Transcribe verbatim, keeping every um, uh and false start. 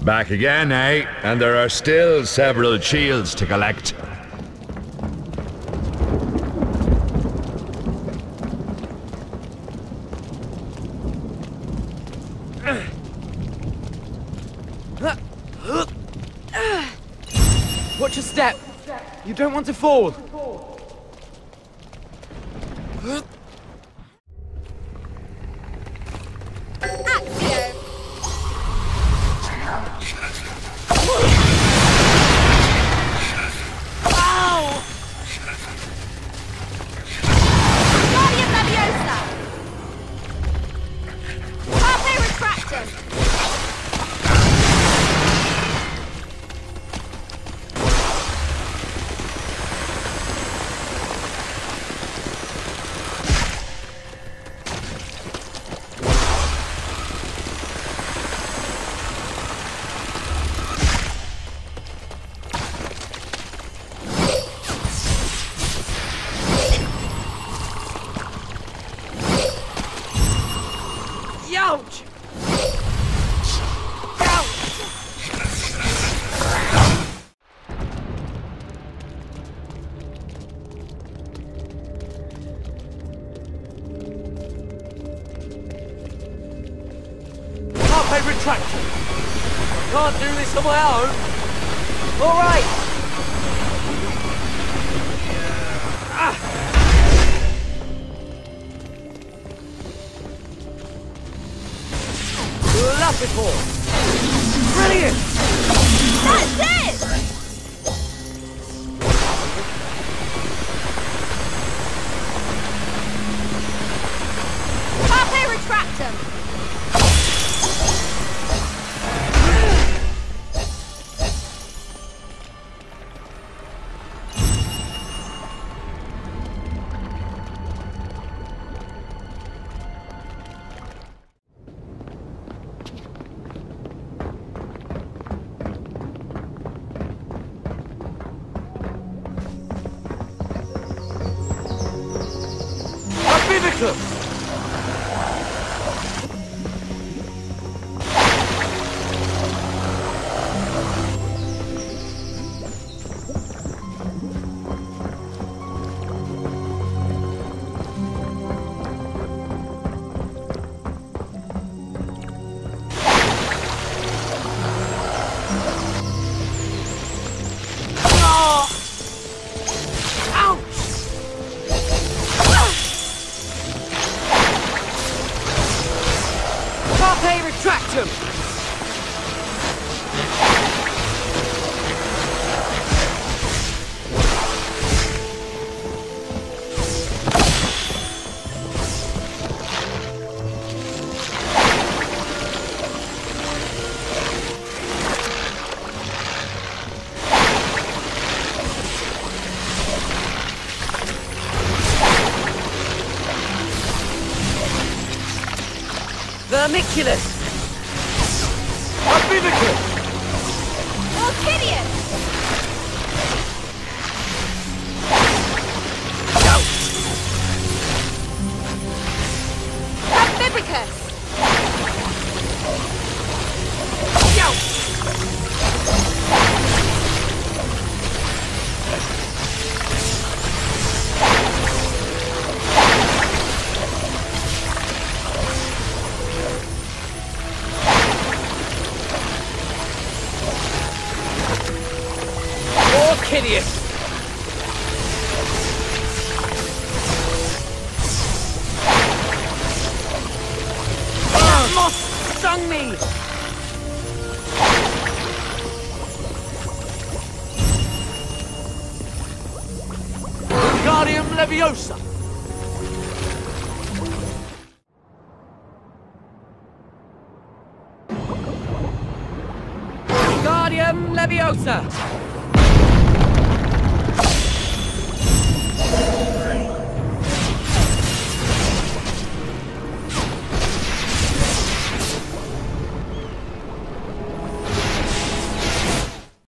Back again, eh? And there are still several shields to collect. Watch your step. You don't want to fall. Ouch! Carpe retractor. Can't do this on my own. All right. Ah. Lapidor! Brilliant! That's it! Carpe retractum! Retractum! Vermiculus! Abimicus! Orchideus! Abibicus! Orchideus! Ah, moth stung me! Wingardium Leviosa! Wingardium Leviosa!